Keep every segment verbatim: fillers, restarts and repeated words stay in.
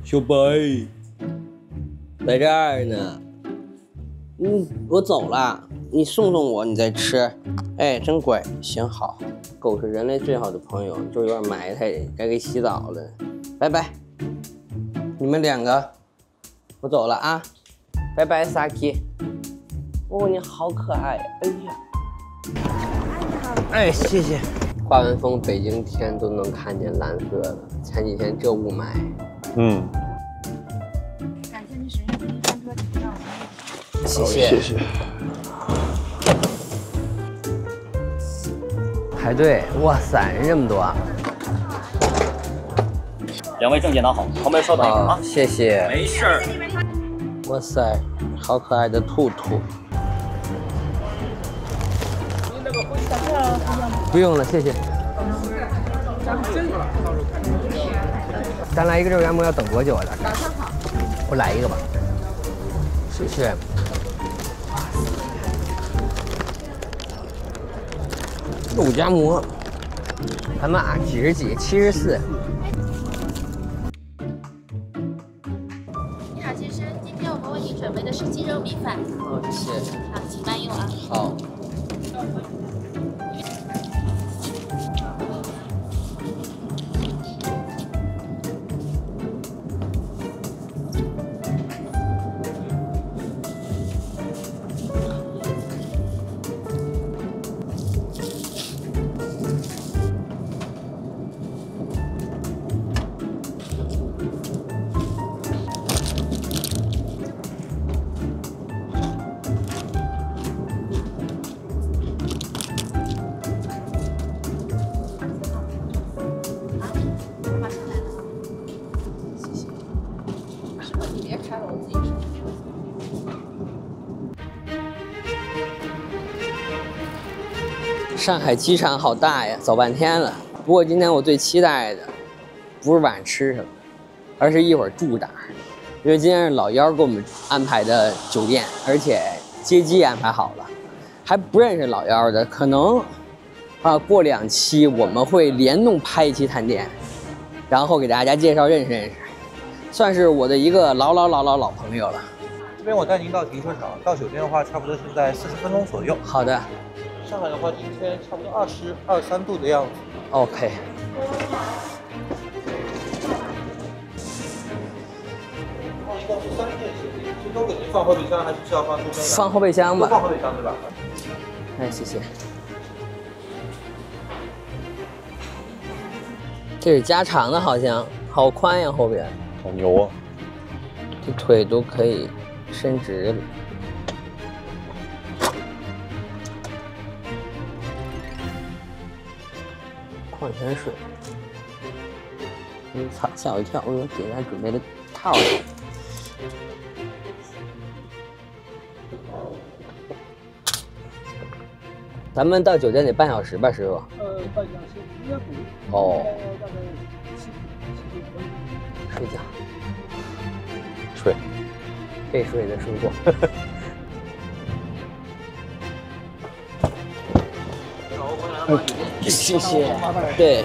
小白，在这儿呢。嗯，我走了，你送送我，你再吃。哎，真乖，行好。狗是人类最好的朋友，就有点埋汰，该给洗澡了。拜拜，你们两个，我走了啊。拜拜 ，Saki。哦，你好可爱，哎呀。哎，谢谢。刮完风，北京天都能看见蓝色了。前几天这雾霾。嗯。 感谢你使用第一专车请让我们。 谢谢。谢谢。排队，哇塞，人这么多啊！ 两位证件拿好，旁边稍等一会儿啊。 谢谢。 没事儿。 哇塞，好可爱的兔兔。不用了，谢谢。咱来一个肉夹馍要等多久啊？大概？早上好。我来一个吧。谢谢。肉夹馍，咱们啊几十几？七十四。 你好，先生，今天我们为您准备的是鸡肉米饭。 哦，谢谢。 好，请慢用啊。 好。上海机场好大呀，走半天了。不过今天我最期待的，不是晚上吃什么，而是一会儿住哪儿。因为今天是老幺给我们安排的酒店，而且接机安排好了，还不认识老幺的，可能啊过两期我们会联动拍一期探店，然后给大家介绍认识认识，算是我的一个老老老老老朋友了。 这边我带您到停车场，到酒店的话差不多是在四十分钟左右。 好的。 上海的话，今天差不多二十二三度的样子。 OK。 一共是三件行李，是都给您放后备箱，还是需要放书包？ 放后备箱吧。 都放后备箱对吧？ 哎，谢谢。这是加长的，好像好宽呀，后边。 好牛啊！ 这腿都可以伸直了。矿泉水，嗯，操，吓我一跳！我以为给他准备的套子。咱们到酒店得半小时吧，师傅？ 呃，半小时应该不用。 哦。 大概七七九分钟。 睡觉。 睡。 这睡的舒服。谢谢，对，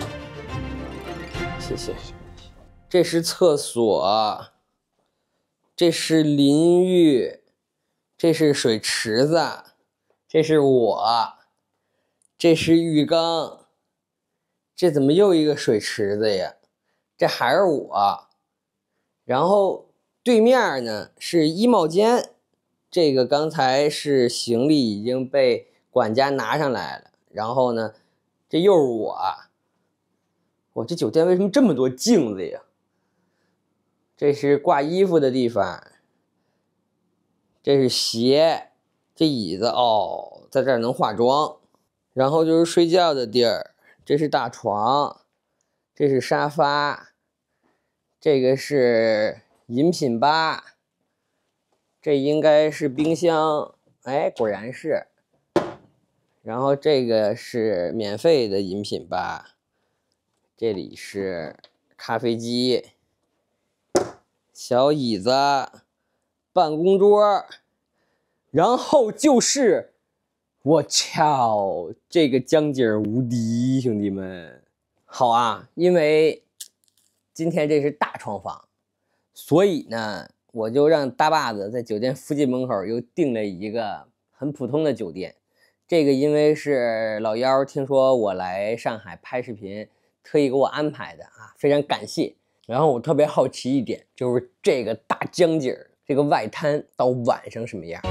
谢谢。这是厕所，这是淋浴，这是水池子，这是我，这是浴缸，这怎么又一个水池子呀？这还是我。然后对面呢是衣帽间，这个刚才是行李已经被管家拿上来了。然后呢，这又是我。我这酒店为什么这么多镜子呀？这是挂衣服的地方，这是鞋，这椅子哦，在这儿能化妆。然后就是睡觉的地儿，这是大床，这是沙发，这个是饮品吧，这应该是冰箱，哎，果然是。然后这个是免费的饮品吧，这里是咖啡机，小椅子，办公桌，然后就是我操，这个江景无敌，兄弟们，好啊！因为今天这是大床房， 所以呢，我就让大把子在酒店附近门口又订了一个很普通的酒店。这个因为是老幺听说我来上海拍视频，特意给我安排的啊，非常感谢。然后我特别好奇一点，就是这个大江景儿，这个外滩到晚上什么样？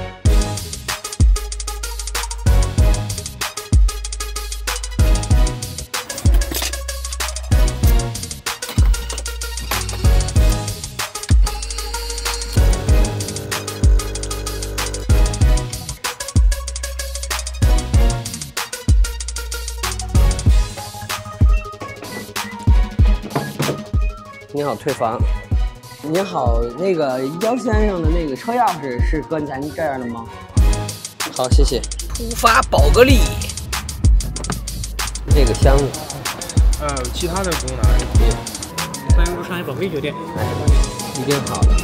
你好，退房。你好，那个姚先生的那个车钥匙是搁咱这儿了吗？好，谢谢。突发宝格丽，这个箱子， 呃，其他的不用拿。对，欢迎入上海宝贝酒店。 哎，一定好的。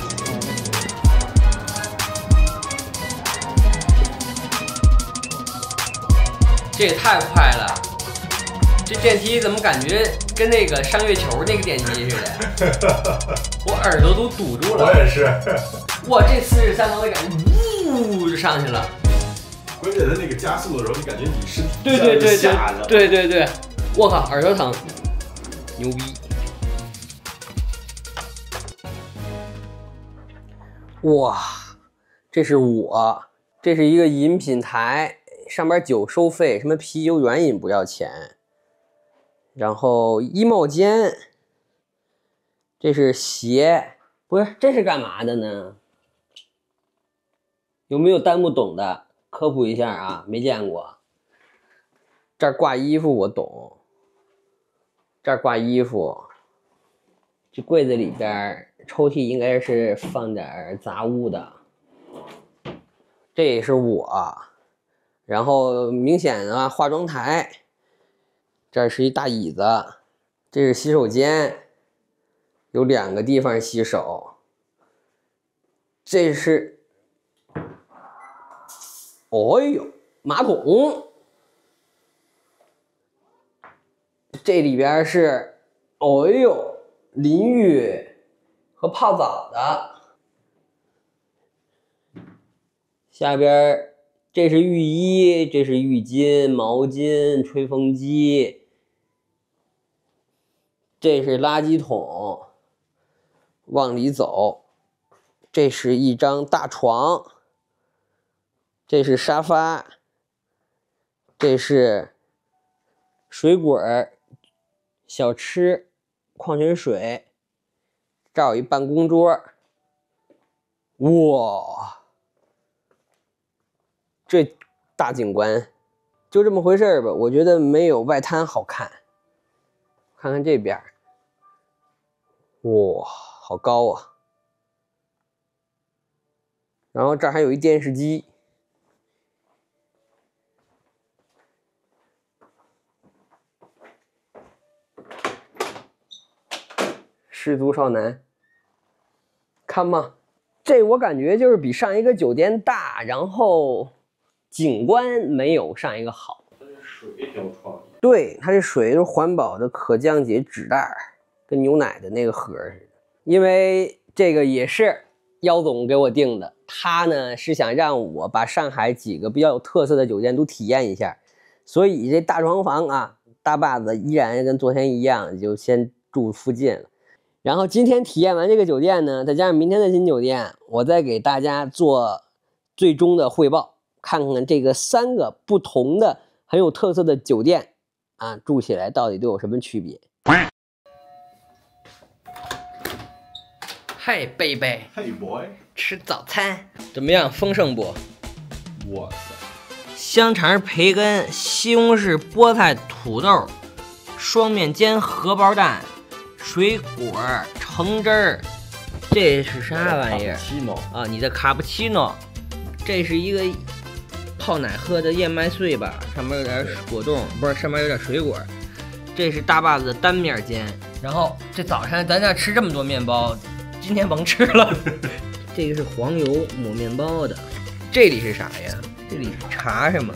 这也太快了！这电梯怎么感觉跟那个上月球那个电梯似的？我耳朵都堵住了。 我也是。 哇，这四十三楼的感觉，呜就上去了。 关键它那个加速的时候，你感觉你身体对对对下着。 对对对，我靠，耳朵疼，牛逼！哇，这是我，这是一个饮品台，上边酒收费，什么啤酒原饮不要钱。然后衣帽间，这是鞋，不是，这是干嘛的呢？有没有弹幕懂的？科普一下啊，没见过。这儿挂衣服我懂，这儿挂衣服，这柜子里边抽屉应该是放点杂物的。这也是我，然后明显的化妆台。这是一大椅子，这是洗手间，有两个地方洗手。这是，哦呦，马桶。这里边是，哦呦，淋浴和泡澡的。下边这是浴衣，这是浴巾、毛巾、吹风机。这是垃圾桶，往里走。这是一张大床，这是沙发，这是水果、小吃、矿泉水。这有一办公桌，哇，这大景观就这么回事吧。我觉得没有外滩好看。看看这边，哇，好高啊！然后这儿还有一电视机，失足少男，看嘛，这我感觉就是比上一个酒店大，然后景观没有上一个好。 水挺有创意。 对，它这水是环保的可降解纸袋，跟牛奶的那个盒似的。因为这个也是姚总给我订的，他呢是想让我把上海几个比较有特色的酒店都体验一下，所以这大床房啊，大把子依然跟昨天一样，就先住附近了。然后今天体验完这个酒店呢，再加上明天的新酒店，我再给大家做最终的汇报，看看这个三个不同的很有特色的酒店啊，住起来到底都有什么区别。嗨，贝贝， 嘿 boy， 吃早餐怎么样？丰盛不？ 哇塞！ 香肠、培根、西红柿、菠菜、土豆、双面煎荷包蛋、水果、橙汁儿，这是啥玩意儿？啊，你的卡布奇诺，这是一个泡奶喝的燕麦碎吧，上面有点果冻，不是，上面有点水果。这是大把子的单面煎，然后这早上咱家吃这么多面包，今天甭吃了。这个是黄油抹面包的，这里是啥呀？这里是茶是吗？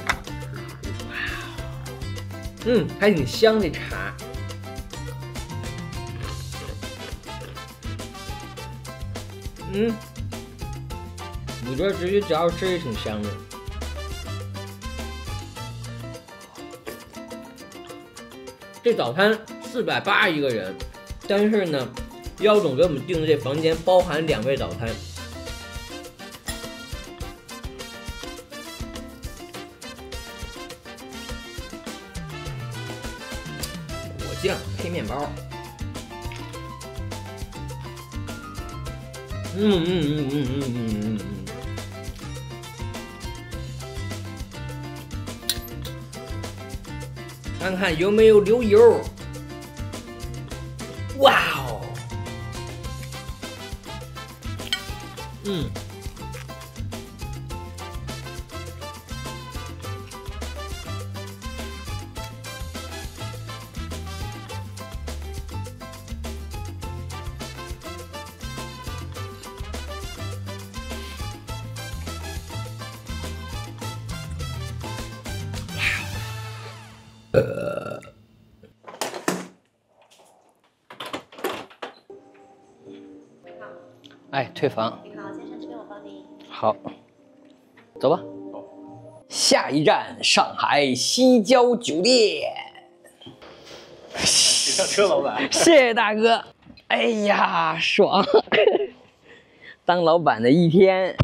嗯，还挺香这茶。 嗯，我觉得直接只要吃也挺香的。这早餐四百八一个人，但是呢，姚总给我们订的这房间包含两位早餐。果酱配面包。嗯嗯嗯嗯嗯嗯嗯嗯。看看有没有流油。哇哦！嗯。呃，哎，退房。 你好，先生，这边我帮你。 好，走吧。下一站，上海西郊酒店。 上车，老板。 谢谢大哥。哎呀，爽！当老板的一天，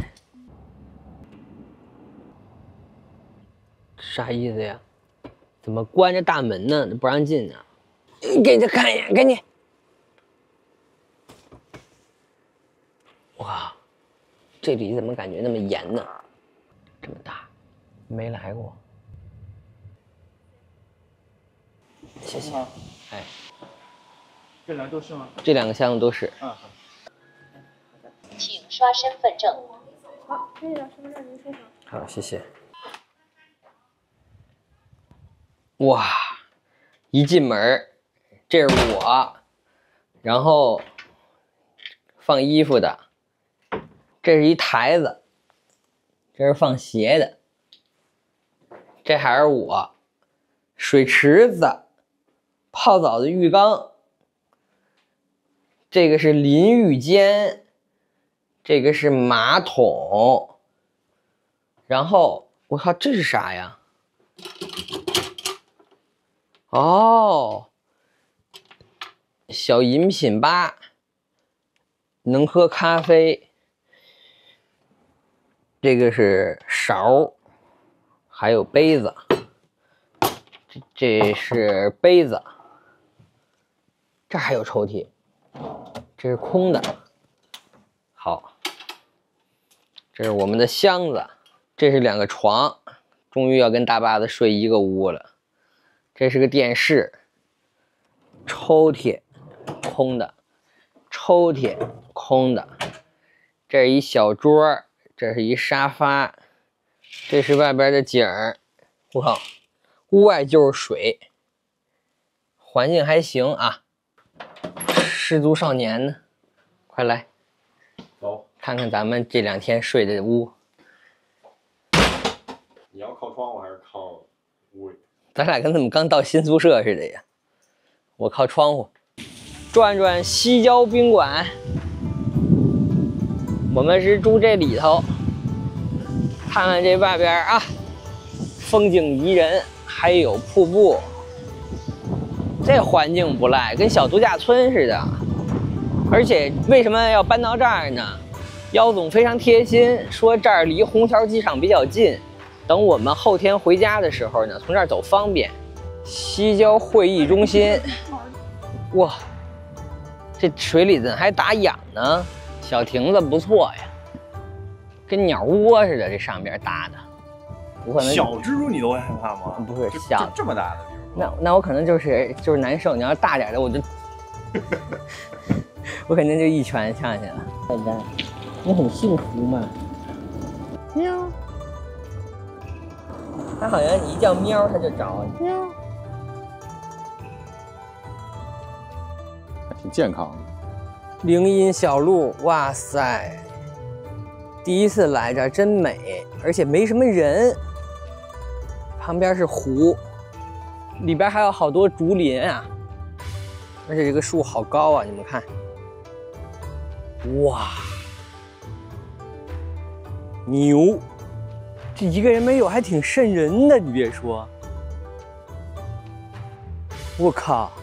啥意思呀？怎么关着大门呢？不让进呢？给他看一眼，赶紧！哇，这里怎么感觉那么严呢？这么大，没来过。谢谢。哎， 这两个都是吗？ 这两个箱子都是。 嗯，好。 请刷身份证。 好，可以了，身份证您收好。 好，谢谢。哇，一进门，这是我，然后放衣服的，这是一台子，这是放鞋的，这还是我，水池子，泡澡的浴缸，这个是淋浴间，这个是马桶，然后我靠，这是啥呀？哦，小饮品吧，能喝咖啡。这个是勺，还有杯子。这这是杯子，这还有抽屉，这是空的。好，这是我们的箱子，这是两个床，终于要跟大巴子睡一个屋了。这是个电视，抽屉空的，抽屉空的，这是一小桌，这是一沙发，这是外边的景儿。我靠，屋外就是水，环境还行啊。失足少年呢，快来， 走， 看看咱们这两天睡的屋。 你要靠窗户还是靠屋里？ 咱俩跟怎么刚到新宿舍似的呀？我靠窗户，转转西郊宾馆。我们是住这里头，看看这外边啊，风景宜人，还有瀑布。这环境不赖，跟小度假村似的。而且为什么要搬到这儿呢？姚总非常贴心，说这儿离虹桥机场比较近。等我们后天回家的时候呢，从这儿走方便。西郊会议中心，哇，这水里怎么还打氧呢？小亭子不错呀，跟鸟窝似的，这上边搭的。我可能小蜘蛛你都会害怕吗？ 不是小这么大的，比如那那我可能就是就是难受。你要大点的，我就我肯定就一拳上去了。笨蛋，你很幸福吗？喵。它好像你一叫喵，它就找你。喵。 挺健康的。 灵荫小路，哇塞！第一次来这儿真美，而且没什么人。旁边是湖，里边还有好多竹林啊，而且这个树好高啊，你们看。哇， 牛，这一个人没有还挺瘆人的，你别说。我靠！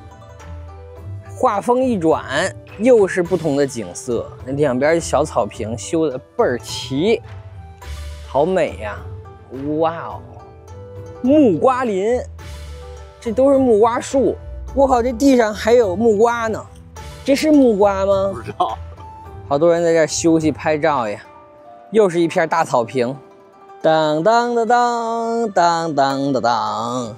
画风一转，又是不同的景色，那两边小草坪修的倍儿齐，好美呀！哇哦，木瓜林，这都是木瓜树。我靠，这地上还有木瓜呢，这是木瓜吗？ 不知道。 好多人在这儿休息拍照呀，又是一片大草坪，当当当当当当当当。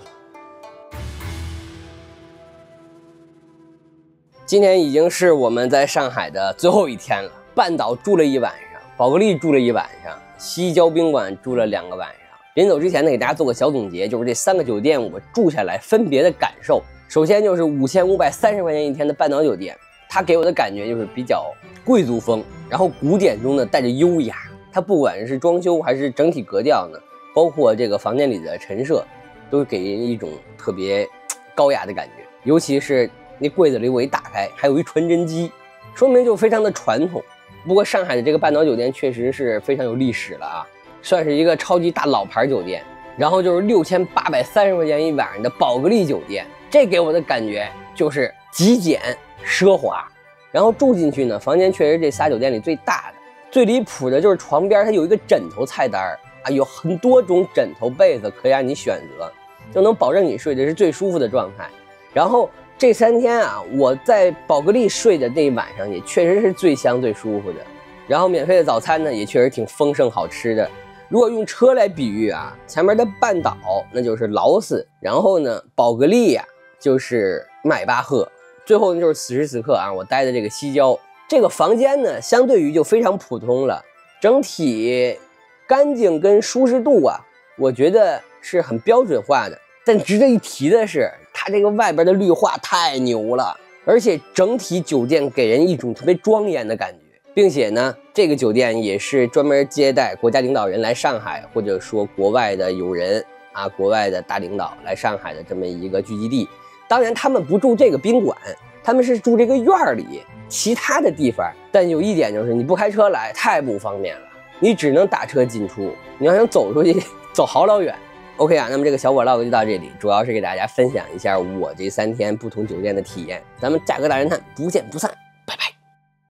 今天已经是我们在上海的最后一天了，半岛住了一晚上，宝格丽住了一晚上，西郊宾馆住了两个晚上。临走之前呢，给大家做个小总结，就是这三个酒店我住下来分别的感受。首先就是五千五百三十块钱一天的半岛酒店，它给我的感觉就是比较贵族风，然后古典中呢带着优雅。它不管是装修还是整体格调呢，包括这个房间里的陈设，都是给人一种特别高雅的感觉。尤其是那柜子里我一打开，还有一传真机，说明就非常的传统。不过上海的这个半岛酒店确实是非常有历史了啊，算是一个超级大老牌酒店。然后就是六千八百三十块钱一晚上的宝格丽酒店，这给我的感觉就是极简奢华。然后住进去呢，房间确实这仨酒店里最大的。最离谱的就是床边它有一个枕头菜单啊，有很多种枕头被子可以让你选择，就能保证你睡的是最舒服的状态。然后这三天啊，我在宝格丽睡的那一晚上也确实是最香最舒服的。然后免费的早餐呢也确实挺丰盛好吃的。如果用车来比喻啊，前面的半岛那就是劳斯，然后呢宝格丽呀、啊、就是迈巴赫，最后呢就是此时此刻啊我待的这个西郊。这个房间呢相对于就非常普通了，整体干净跟舒适度啊我觉得是很标准化的。但值得一提的是，它这个外边的绿化太牛了，而且整体酒店给人一种特别庄严的感觉。并且呢，这个酒店也是专门接待国家领导人来上海，或者说国外的友人啊，国外的大领导来上海的这么一个聚集地。当然，他们不住这个宾馆，他们是住这个院里，其他的地方。但有一点就是，你不开车来太不方便了，你只能打车进出。你要想走出去，走好老远。OK 啊，那么这个小 vlog 就到这里，主要是给大家分享一下我这三天不同酒店的体验。咱们价格大侦探不见不散。